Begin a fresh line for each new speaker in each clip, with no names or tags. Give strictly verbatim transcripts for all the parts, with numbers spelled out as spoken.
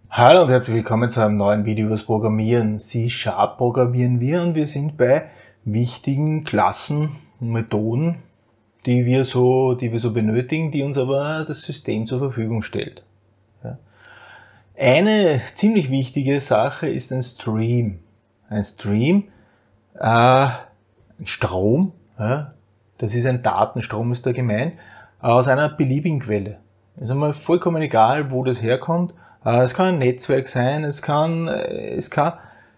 Hallo und herzlich willkommen zu einem neuen Video über das Programmieren. C-Sharp programmieren wir und wir sind bei wichtigen Klassen und Methoden, die wir so, die wir so benötigen, die uns aber das System zur Verfügung stellt. Ja. Eine ziemlich wichtige Sache ist ein Stream. Ein Stream, äh, ein Strom, ja, das ist ein Datenstrom, ist da gemeint, aus einer beliebigen Quelle. Ist einmal vollkommen egal, wo das herkommt. Es kann ein Netzwerk sein, es kann, es kann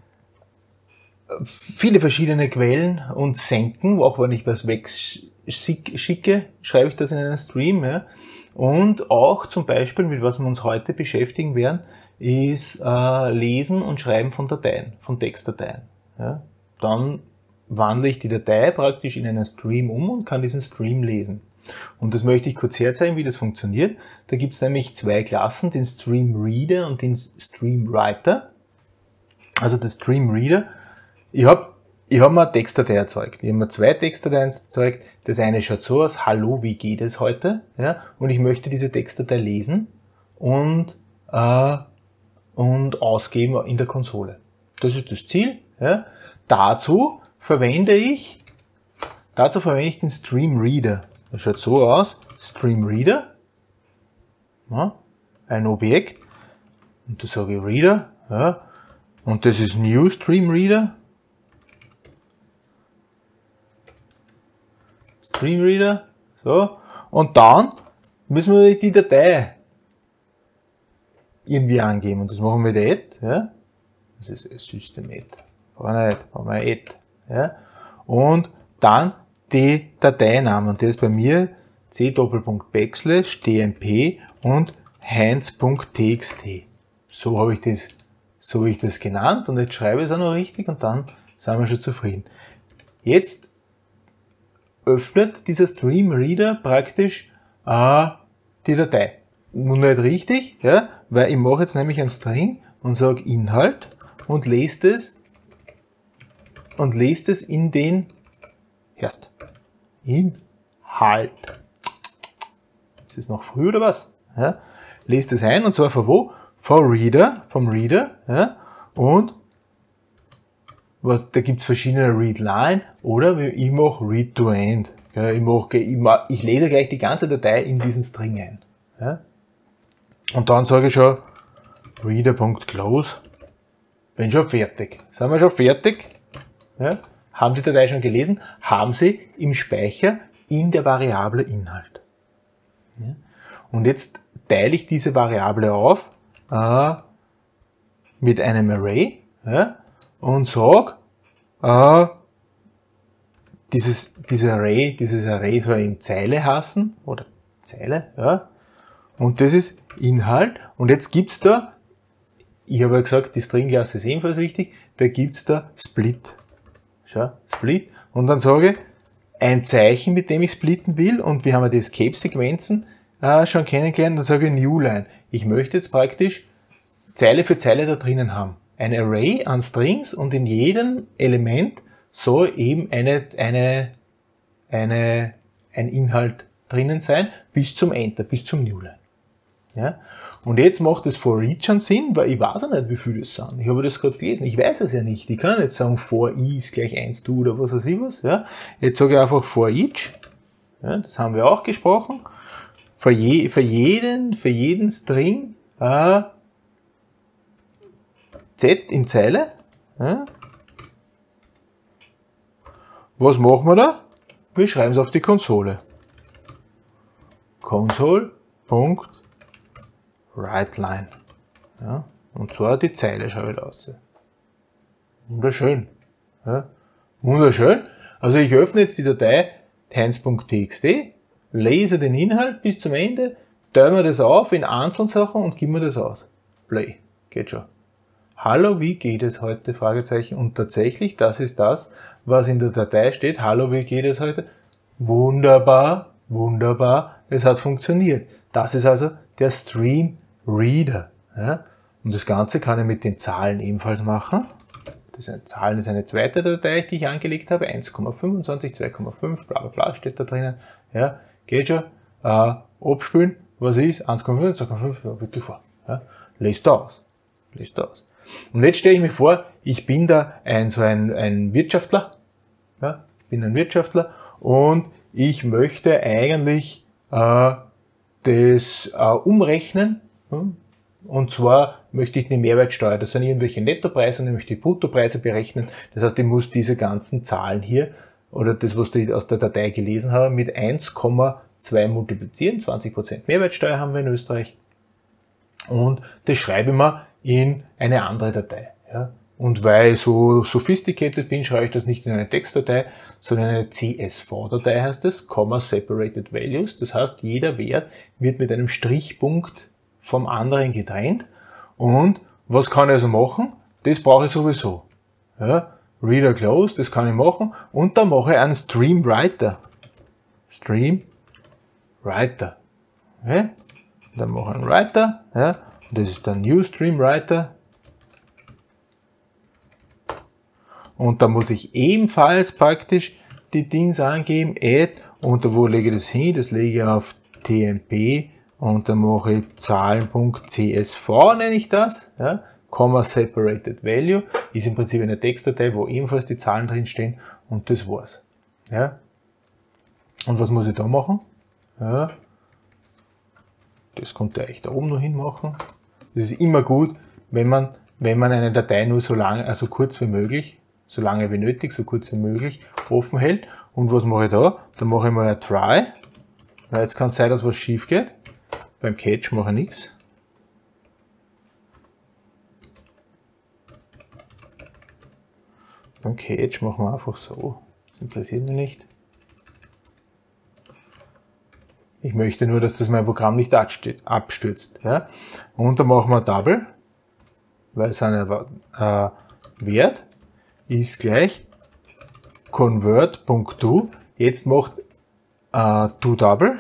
viele verschiedene Quellen und Senken, auch wenn ich was wegschicke, schreibe ich das in einen Stream. Ja. Und auch zum Beispiel, mit was wir uns heute beschäftigen werden, ist äh, Lesen und Schreiben von Dateien, von Textdateien. Ja. Dann wandle ich die Datei praktisch in einen Stream um und kann diesen Stream lesen. Und das möchte ich kurz herzeigen, wie das funktioniert. Da gibt es nämlich zwei Klassen, den Stream Reader und den Stream Writer. Also der Stream Reader, ich habe ich hab mir eine Textdatei erzeugt. Ich habe mir zwei Textdateien erzeugt. Das eine schaut so aus: Hallo, wie geht es heute? Ja, und ich möchte diese Textdatei lesen und, äh, und ausgeben in der Konsole. Das ist das Ziel. Ja. Dazu verwende ich, dazu verwende ich den Stream Reader. Das schaut so aus: Stream Reader, ja, ein Objekt, und da sage ich Reader, ja, und das ist New Stream Reader, Stream Reader, so, und dann müssen wir die Datei irgendwie angeben, und das machen wir mit add, ja, das ist System add, brauchen wir nicht, brauchen wir add, ja, und dann die Dateinamen, und der ist bei mir c Doppelpunkt Backslash dmp und heinz.txt. So habe ich das, so habe ich das genannt, und jetzt schreibe ich es auch noch richtig, und dann sind wir schon zufrieden. Jetzt öffnet dieser Stream Reader praktisch äh, die Datei. Nun nicht richtig, ja, weil ich mache jetzt nämlich ein String und sage Inhalt und lese es und lese es in den Erst Inhalt. Ist es noch früh oder was? Ja. Lest es ein, und zwar von wo? Vom Reader, vom Reader. Ja. Und was, da gibt es verschiedene Readline oder ich mache Read to End. Ja, ich, mach, ich, mach, ich lese gleich die ganze Datei in diesen String ein. Ja. Und dann sage ich schon Reader.close. Bin schon fertig. Sind wir schon fertig? Ja. Haben die Datei schon gelesen, haben sie im Speicher in der Variable Inhalt. Ja. Und jetzt teile ich diese Variable auf äh, mit einem Array, ja, und sage, äh, dieses, dieses Array, dieses Array soll in Zeile heißen, oder Zeile, ja, und das ist Inhalt. Und jetzt gibt's da, ich habe ja gesagt, die String-Klasse ist ebenfalls wichtig, da gibt's da Split. Schau, Split. Und dann sage ich ein Zeichen, mit dem ich splitten will, und wir haben ja die Escape-Sequenzen äh, schon kennengelernt, dann sage ich Newline. Ich möchte jetzt praktisch Zeile für Zeile da drinnen haben. Ein Array an Strings, und in jedem Element soll eben eine, eine, eine, ein Inhalt drinnen sein, bis zum Enter, bis zum Newline. Ja? Und jetzt macht das for each einen Sinn, weil ich weiß ja nicht, wie viele das sind. Ich habe das gerade gelesen. Ich weiß es ja nicht. Ich kann nicht sagen, for i ist gleich eins, du oder was weiß ich was. Ja. Jetzt sage ich einfach for each. Ja, das haben wir auch gesprochen. Für, je, für, jeden, für jeden String äh, z in Zeile. Ja. Was machen wir da? Wir schreiben es auf die Konsole. Console.writeLine. Ja, und zwar die Zeile schaue ich aus. Wunderschön. Ja, wunderschön. Also ich öffne jetzt die Datei heinz.txt, lese den Inhalt bis zum Ende, teile mir das auf in Einzelsachen und gib mir das aus. Play. Geht schon. Hallo, wie geht es heute? Fragezeichen. Und tatsächlich, das ist das, was in der Datei steht. Hallo, wie geht es heute? Wunderbar, wunderbar. Es hat funktioniert. Das ist also der Stream Reader. Ja? Und das Ganze kann ich mit den Zahlen ebenfalls machen. Das ist Zahlen ist eine zweite Datei, die ich angelegt habe. eins Komma fünfundzwanzig, zwei Komma fünf, bla bla bla steht da drinnen. Ja, geht schon. Äh, abspülen, was ist? eins Komma fünf, zwei Komma fünf, ja, wirklich vor. Ja? Lest da aus. Liest aus. Und jetzt stelle ich mir vor, ich bin da ein, so ein, ein Wirtschaftler, ja, ich bin ein Wirtschaftler und ich möchte eigentlich äh, das äh, umrechnen, hm? Und zwar möchte ich eine Mehrwertsteuer, das sind irgendwelche Nettopreise und ich möchte die Bruttopreise berechnen. Das heißt, ich muss diese ganzen Zahlen hier oder das, was ich aus der Datei gelesen habe, mit eins Komma zwei multiplizieren. zwanzig Prozent Mehrwertsteuer haben wir in Österreich. Und das schreibe ich mir in eine andere Datei. Ja. Und weil ich so sophisticated bin, schreibe ich das nicht in eine Textdatei, sondern in eine C S V-Datei heißt es, Comma Separated Values. Das heißt, jeder Wert wird mit einem Strichpunkt vom anderen getrennt. Und was kann ich also machen? Das brauche ich sowieso. Ja, Reader Close, das kann ich machen. Und dann mache ich einen Stream Writer. Stream Writer. Okay. Dann mache ich einen Writer. Ja. Das ist der New Stream Writer. Und da muss ich ebenfalls praktisch die Dings angeben, add. Und wo lege ich das hin? Das lege ich auf T M P. Und dann mache ich Zahlen.csv, nenne ich das, ja, Comma Separated Value, ist im Prinzip eine Textdatei, wo ebenfalls die Zahlen drin stehen und das war's. Ja. Und was muss ich da machen? Ja. Das konnte ich da oben noch hin machen. Das ist immer gut, wenn man, wenn man eine Datei nur so lange, also kurz wie möglich, so lange wie nötig, so kurz wie möglich offen hält. Und was mache ich da? Da mache ich mal ein Try, weil jetzt kann es sein, dass was schief geht. Beim Catch mache ich nichts. Beim Catch machen wir einfach so. Das interessiert mich nicht. Ich möchte nur, dass das mein Programm nicht abstürzt. Ja? Und dann machen wir Double, weil sein äh, Wert ist gleich convert.to. Jetzt macht äh, toDouble.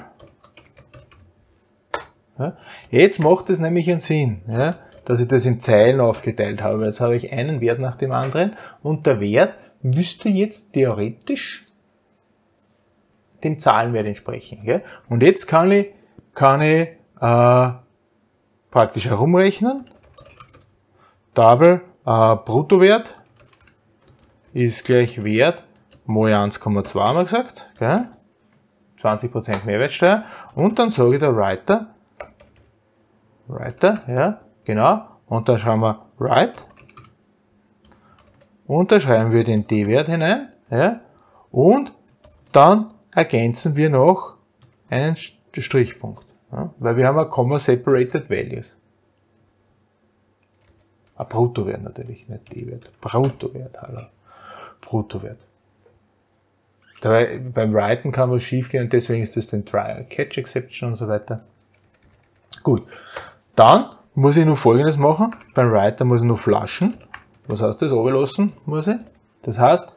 Ja, jetzt macht es nämlich einen Sinn, ja, dass ich das in Zeilen aufgeteilt habe. Jetzt habe ich einen Wert nach dem anderen und der Wert müsste jetzt theoretisch dem Zahlenwert entsprechen. Gell? Und jetzt kann ich, kann ich äh, praktisch herumrechnen. Double äh, Bruttowert ist gleich Wert mal eins Komma zwei, haben wir gesagt. Gell? zwanzig Prozent Mehrwertsteuer. Und dann sage ich der Writer, Writer, ja, genau. Und dann schreiben wir Write. Und da schreiben wir den D-Wert hinein, ja. Und dann ergänzen wir noch einen Strichpunkt, ja, weil wir haben ein Comma Separated Values. Ein Bruttowert natürlich, nicht D-Wert. Bruttowert, hallo. Bruttowert. Dabei, beim Writen kann was schief gehen und deswegen ist das den Try Catch Exception und so weiter. Gut. Dann muss ich noch Folgendes machen. Beim Writer muss ich noch flashen. Was heißt das? Runterlassen muss ich. Das heißt,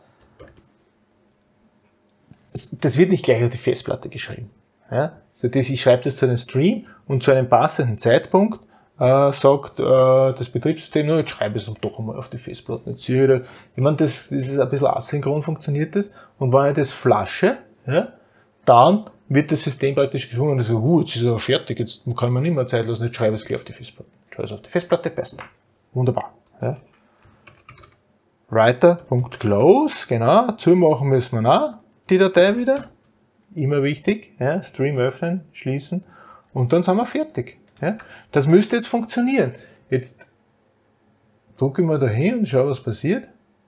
das wird nicht gleich auf die Festplatte geschrieben. Ja? Also das, ich schreibe das zu einem Stream und zu einem passenden Zeitpunkt äh, sagt äh, das Betriebssystem, no, jetzt schreibe ich es doch einmal auf die Festplatte. Jetzt sehe ich, da, ich meine, das, das ist ein bisschen asynchron funktioniert das. Und wenn ich das flashe, ja, dann wird das System praktisch gezwungen und so, uh, jetzt ist er fertig, jetzt kann man nicht mehr Zeit lassen, jetzt schreibe ich es gleich auf die Festplatte. Schreibe es auf die Festplatte, passt. Wunderbar. Ja. Writer.close, genau, zumachen müssen wir auch die Datei wieder. Immer wichtig, ja, Stream öffnen, schließen und dann sind wir fertig. Ja. Das müsste jetzt funktionieren. Jetzt drücke ich mal da hin und schaue, was passiert.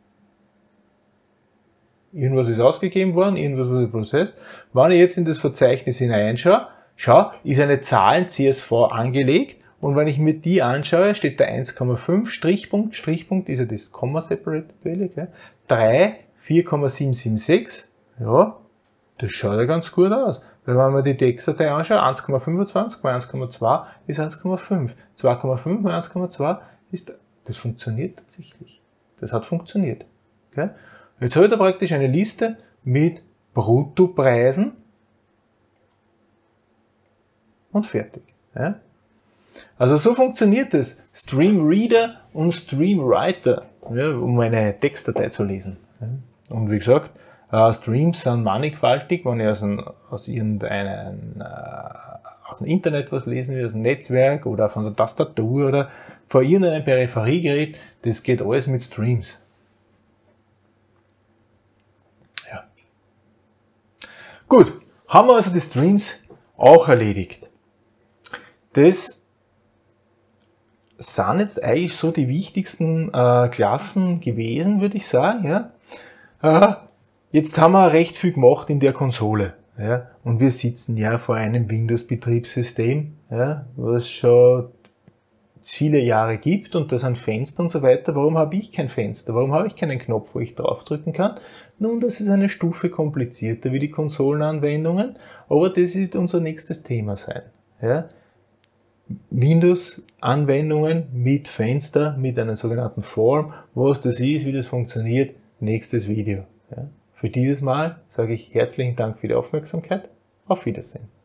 Irgendwas ist ausgegeben worden, irgendwas wurde processed. Wenn ich jetzt in das Verzeichnis hineinschaue, schau, ist eine Zahlen-C S V angelegt und wenn ich mir die anschaue, steht da eins Komma fünf, Strichpunkt, Strichpunkt ist ja das Comma Separated Value, okay? drei, vier Komma sieben sieben sechs, ja, das schaut ja ganz gut aus. Weil wenn man die Textdatei anschaut, eins Komma fünfundzwanzig mal eins Komma zwei ist eins Komma fünf, zwei Komma fünf mal eins Komma zwei ist, das funktioniert tatsächlich. Das hat funktioniert, okay? Jetzt habe ich da praktisch eine Liste mit Bruttopreisen und fertig. Ja? Also so funktioniert es. Stream Reader und Stream Writer, ja, um eine Textdatei zu lesen. Ja? Und wie gesagt, äh, Streams sind mannigfaltig, wenn ich aus, ein, aus irgendeinem äh, aus dem Internet was lesen will, aus dem Netzwerk oder von der Tastatur oder von irgendeinem Peripheriegerät, das geht alles mit Streams. Ja. Gut, haben wir also die Streams auch erledigt. Das sind jetzt eigentlich so die wichtigsten äh, Klassen gewesen, würde ich sagen. Ja. Äh, jetzt haben wir recht viel gemacht in der Konsole. Ja, und wir sitzen ja vor einem Windows-Betriebssystem, ja, was schon viele Jahre gibt und da sind Fenster und so weiter. Warum habe ich kein Fenster? Warum habe ich keinen Knopf, wo ich draufdrücken kann? Nun, das ist eine Stufe komplizierter wie die Konsolenanwendungen, aber das wird unser nächstes Thema sein. Ja. Windows-Anwendungen mit Fenster, mit einer sogenannten Form, was das ist, wie das funktioniert, nächstes Video. Ja. Für dieses Mal sage ich herzlichen Dank für die Aufmerksamkeit. Auf Wiedersehen.